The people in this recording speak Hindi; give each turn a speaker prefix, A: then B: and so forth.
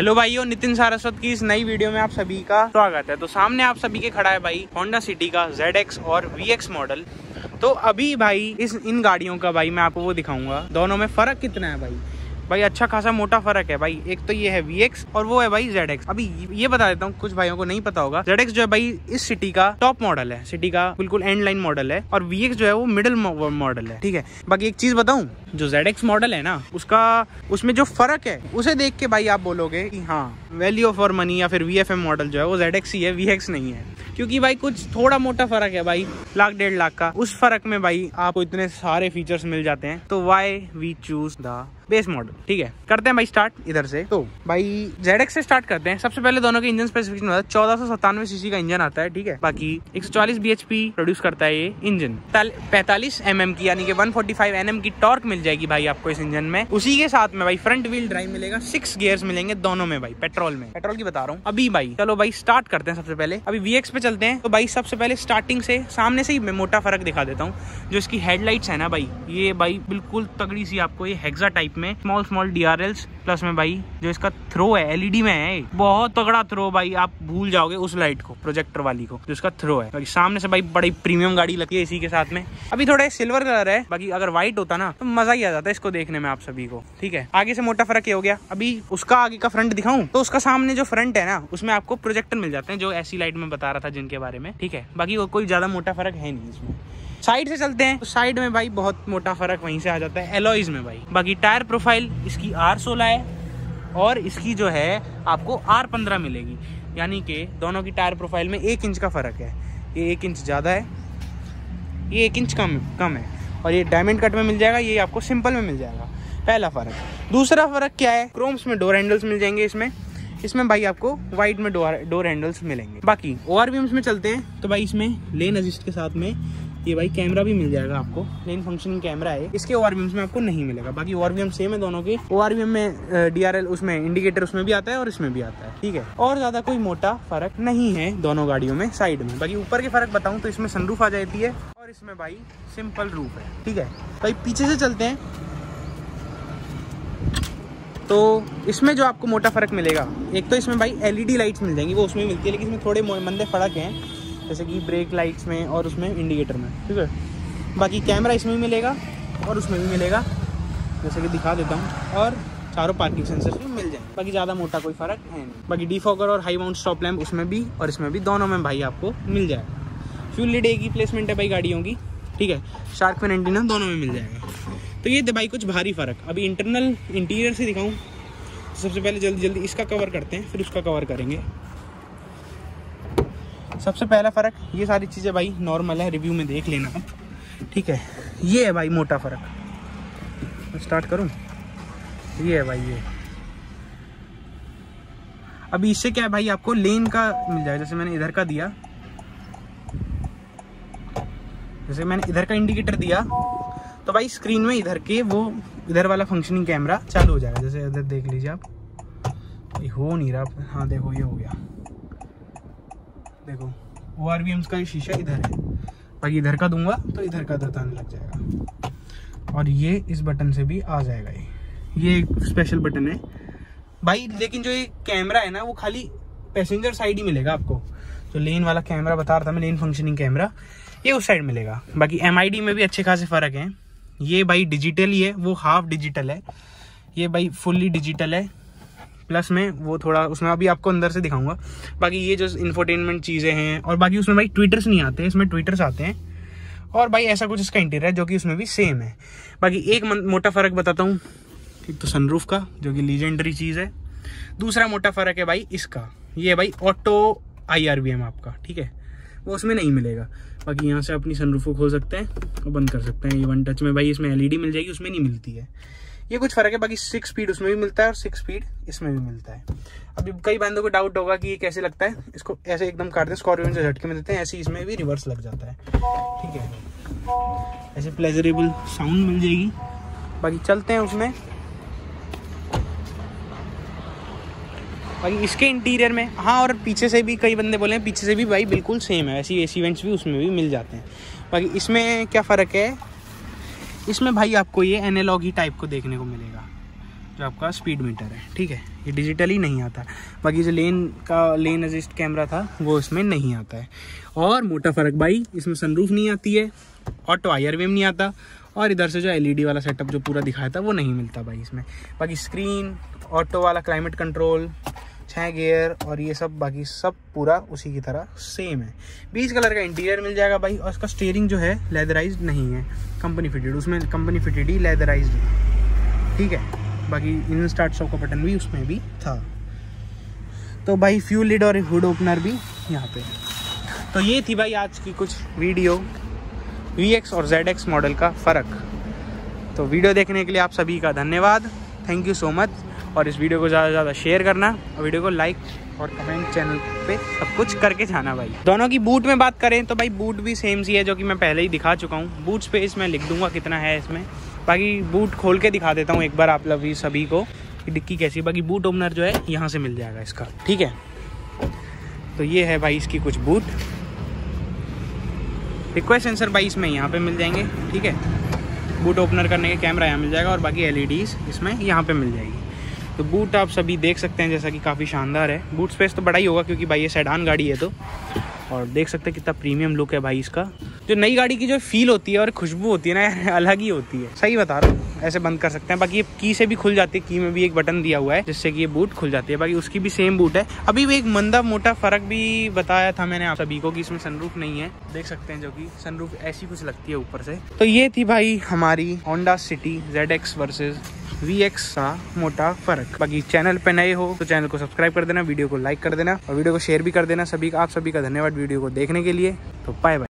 A: हेलो भाइयों, नितिन सारस्वत की इस नई वीडियो में आप सभी का स्वागत है। तो सामने आप सभी के खड़ा है भाई होंडा सिटी का ZX और VX मॉडल। तो अभी भाई इन गाड़ियों का भाई मैं आपको वो दिखाऊंगा, दोनों में फर्क कितना है भाई अच्छा खासा मोटा फर्क है भाई। एक तो ये है VX और वो है भाई ZX। अभी ये बता देता हूँ, कुछ भाइयों को नहीं पता होगा, ZX जो है भाई इस सिटी का टॉप मॉडल है, सिटी का बिल्कुल एंड लाइन मॉडल है, और VX जो है वो मिडिल मॉडल है। ठीक है, बाकी एक चीज बताऊं, जो ZX मॉडल है ना, उसमें जो फर्क है उसे देख के भाई आप बोलोगे कि हाँ वैल्यू फॉर मनी या फिर VFM मॉडल जो है वो ZX ही है, VX नहीं है। क्योंकि भाई कुछ थोड़ा मोटा फर्क है भाई, लाख 1.5 लाख का। उस फर्क में भाई आपको इतने सारे फीचर्स मिल जाते हैं। तो why we choose the base model. ठीक है, करते हैं भाई स्टार्ट इधर से। तो भाई ZX से स्टार्ट करते हैं। सबसे पहले दोनों के इंजन स्पेसिफिकेशन 1497 सीसी का इंजन आता है। ठीक है, बाकी 144 bhp प्रोड्यूस करता है ये इंजन। 45 mm की यानी कि 145 Nm की टॉर्क मिल जाएगी भाई आपको इस इंजन में। उसी के साथ में भाई फ्रंट व्हील ड्राइव मिलेगा, 6 गियर्स मिलेंगे दोनों में भाई, पेट्रोल की बता रहा हूँ अभी भाई। चलो भाई स्टार्ट करते हैं। सबसे पहले अभी VX पे चलते हैं। तो भाई सबसे पहले स्टार्टिंग से सामने से ही मैं मोटा फर्क दिखा देता हूँ। जो इसकी हेडलाइट्स है ना भाई, ये भाई बिल्कुल तगड़ी सी आपको ये हेक्सा टाइप में स्मॉल DRLs, प्लस में भाई जो इसका थ्रो है LED में है, बहुत तगड़ा थ्रो भाई। आप भूल जाओगे उस लाइट को, प्रोजेक्टर वाली को, जो इसका थ्रो है। बाकी सामने से भाई बड़ी प्रीमियम गाड़ी लगती है इसी के साथ में। अभी थोड़ा सिल्वर कलर है, बाकी अगर व्हाइट होता ना तो मजा ही आ जाता है इसको देखने में आप सभी को। ठीक है, आगे से मोटा फर्क ये हो गया। अभी उसका आगे का फ्रंट दिखाऊं तो उसका सामने जो फ्रंट है ना, उसमें आपको प्रोजेक्टर मिल जाते हैं, जो ऐसी लाइट में बता रहा था जिनके बारे में। ठीक है, बाकी कोई ज्यादा मोटा फर्क है नहीं इसमें। साइड से चलते हैं तो साइड में भाई बहुत मोटा फर्क वहीं से आ जाता है, एलॉयज में भाई। बाकी टायर प्रोफाइल इसकी R16 है और इसकी जो है आपको R15 मिलेगी, यानी कि दोनों की टायर प्रोफाइल में 1 इंच का फर्क है। ये 1 इंच ज़्यादा है, ये 1 इंच कम है। और ये डायमंड कट में मिल जाएगा, ये आपको सिंपल में मिल जाएगा। पहला फ़र्क। दूसरा फ़र्क क्या है, क्रोम्स में डोर हैंडल्स मिल जाएंगे इसमें भाई आपको वाइट में डोर हैंडल्स मिलेंगे। बाकी ORVMs में चलते हैं तो भाई इसमें लेन असिस्ट के साथ में ये भाई कैमरा भी मिल जाएगा आपको, लेन फंक्शनिंग कैमरा है। इसके ORVMs में आपको नहीं मिलेगा। बाकी ORVM सेम है दोनों के। ORVM में DRL उसमें इंडिकेटर उसमें भी आता है और इसमें भी आता है। ठीक है, और ज्यादा कोई मोटा फर्क नहीं है दोनों गाड़ियों में साइड में। बाकी ऊपर के फर्क बताऊं तो इसमें सनरूफ आ जाती है और इसमें भाई सिंपल रूफ है। ठीक है भाई, पीछे से चलते हैं तो इसमें जो आपको मोटा फर्क मिलेगा, एक तो इसमें भाई LED लाइट्स मिल जाएंगी, वो उसमें मिलती है, लेकिन इसमें थोड़े मंदे फर्क हैं, जैसे कि ब्रेक लाइट्स में और उसमें इंडिकेटर में। ठीक है, बाकी कैमरा इसमें भी मिलेगा और उसमें भी मिलेगा, जैसे कि दिखा देता हूँ, और चारों पार्किंग सेंसर भी मिल जाएंगे। बाकी ज़्यादा मोटा कोई फ़र्क है नहीं। बाकी डिफॉगर और हाई माउंट स्टॉप लैम्प उसमें भी और इसमें भी, दोनों में भाई आपको मिल जाएगा। फ्यूल लिड एक ही प्लेसमेंट है भाई गाड़ियों की। ठीक है, शार्क फिन एंटीना दोनों में मिल जाएगा। तो ये भाई कुछ भारी फ़र्क। अभी इंटीरियर से दिखाऊँ, सबसे पहले जल्दी इसका कवर करते हैं, फिर उसका कवर करेंगे। सबसे पहला फ़र्क, ये सारी चीज़ें भाई नॉर्मल है, रिव्यू में देख लेना आप। ठीक है, ये है भाई मोटा फ़र्क। स्टार्ट करूं, ये है भाई ये। अभी इससे क्या है भाई, आपको लेन का मिल जाएगा। जैसे मैंने इधर का दिया, जैसे मैंने इधर का इंडिकेटर दिया तो भाई स्क्रीन में इधर वाला फंक्शनिंग कैमरा चालू हो जाएगा। जैसे इधर देख लीजिए आप, ये हो नहीं रहा। हाँ देखो, ये हो गया। देखो ORVMs का ये शीशा इधर है, बाकी इधर का दूंगा तो इधर का दताने लग जाएगा, और ये इस बटन से भी आ जाएगा। ये एक स्पेशल बटन है भाई। लेकिन जो ये कैमरा है ना, वो खाली पैसेंजर साइड ही मिलेगा आपको। जो लेन वाला कैमरा बता रहा था मैं, लेन फंक्शनिंग कैमरा, ये उस साइड मिलेगा। बाकी MID में भी अच्छे खासे फर्क हैं। ये भाई डिजिटल ही है, वो हाफ डिजिटल है, ये भाई फुल्ली डिजिटल है। प्लस में वो थोड़ा उसमें अभी आपको अंदर से दिखाऊंगा। बाकी ये जो इंफोटेनमेंट चीज़ें हैं, और बाकी उसमें भाई ट्विटर्स नहीं आते, इसमें ट्विटर्स आते हैं। और भाई ऐसा कुछ इसका इंटीरियर है जो कि उसमें भी सेम है। बाकी एक मोटा फ़र्क बताता हूँ, एक तो सनरूफ का, जो कि लीजेंडरी चीज़ है। दूसरा मोटा फ़र्क है भाई इसका, ये भाई ऑटो IRVM आपका। ठीक है, वो उसमें नहीं मिलेगा। बाकी यहाँ से अपनी सनरूफ को खोल सकते हैं और बंद कर सकते हैं, ये 1 टच में भाई। इसमें LED मिल जाएगी, उसमें नहीं मिलती है। ये कुछ फ़र्क है। बाकी 6 स्पीड उसमें भी मिलता है और 6 स्पीड इसमें भी मिलता है। अभी कई बंदों को डाउट होगा कि ये कैसे लगता है। इसको ऐसे एकदम काटते हैं, स्कॉर्पियन से झटके में देते हैं, ऐसे इसमें भी रिवर्स लग जाता है। ठीक है, ऐसे प्लेजरेबल साउंड मिल जाएगी। बाकी चलते हैं उसमें। बाकी इसके इंटीरियर में, हाँ, और पीछे से भी कई बंदे बोले हैं, पीछे से भी भाई बिल्कुल सेम है, ऐसी AC वेंट्स भी उसमें भी मिल जाते हैं। बाकी इसमें क्या फ़र्क है, इसमें भाई आपको ये एनालॉग ही टाइप को देखने को मिलेगा। जो जो आपका स्पीड मीटर है, ठीक है, ये डिजिटली नहीं आता। बाकी जो लेन असिस्ट कैमरा था वो इसमें नहीं आता है। और मोटा फ़र्क भाई, इसमें सनरूफ नहीं आती है, ऑटो आईआरवीएम नहीं आता, और इधर से जो एलईडी वाला सेटअप जो पूरा दिखाया था वो नहीं मिलता भाई इसमें। बाकी स्क्रीन, ऑटो वाला क्लाइमेट कंट्रोल, 6 गियर और ये सब बाकी सब पूरा उसी की तरह सेम है। 20 कलर का इंटीरियर मिल जाएगा भाई। और इसका स्टीयरिंग जो है लेदराइज्ड नहीं है, कंपनी फिटेड, उसमें कंपनी फिटेड ही लेदराइज्ड है, ठीक है। बाकी इन स्टार्ट स्टॉप का बटन भी उसमें भी था। तो भाई फ्यूल लिड और हुड ओपनर भी यहाँ पे। तो ये थी भाई आज की कुछ वीडियो VX और ZX मॉडल का फ़र्क। तो वीडियो देखने के लिए आप सभी का धन्यवाद, थैंक यू सो मच। और इस वीडियो को ज़्यादा से ज़्यादा शेयर करना और वीडियो को लाइक और कमेंट चैनल पे सब कुछ करके जाना भाई। दोनों की बूट में बात करें तो भाई बूट भी सेम सी है, जो कि मैं पहले ही दिखा चुका हूँ। बूट स्पेस मैं लिख दूंगा कितना है इसमें। बाकी बूट खोल के दिखा देता हूँ एक बार आप लोग सभी को कि डिक्की कैसी। बाकी बूट ओपनर जो है यहाँ से मिल जाएगा इसका, ठीक है। तो ये है भाई इसकी कुछ बूट। रिक्वेस्ट सेंसर भाई इसमें यहाँ पे मिल जाएंगे, ठीक है। बूट ओपनर करने के कैमरा यहाँ मिल जाएगा और बाकी LEDs इसमें यहाँ पे मिल जाएगी। तो बूट आप सभी देख सकते हैं जैसा कि काफ़ी शानदार है। बूट स्पेस तो बड़ा ही होगा क्योंकि भाई ये सेडान गाड़ी है। तो और देख सकते हैं कितना प्रीमियम लुक है भाई इसका। जो नई गाड़ी की जो फील होती है और खुशबू होती है ना, अलग ही होती है, सही बता रहा हूँ। ऐसे बंद कर सकते हैं। बाकी ये की से भी खुल जाती है, की में भी एक बटन दिया हुआ है जिससे कि ये बूट खुल जाती है। बाकी उसकी भी सेम बूट है। अभी भी एक मंदा मोटा फ़र्क भी बताया था मैंने आप सभी को कि इसमें सनरूफ नहीं है, देख सकते हैं, जो कि सनरूफ ऐसी कुछ लगती है ऊपर से। तो ये थी भाई हमारी Honda City ZX versus VX का मोटा फ़र्क। बाकी चैनल पे नए हो तो चैनल को सब्सक्राइब कर देना, वीडियो को लाइक कर देना और वीडियो को शेयर भी कर देना। आप सभी का धन्यवाद वीडियो को देखने के लिए। तो बाय बाय।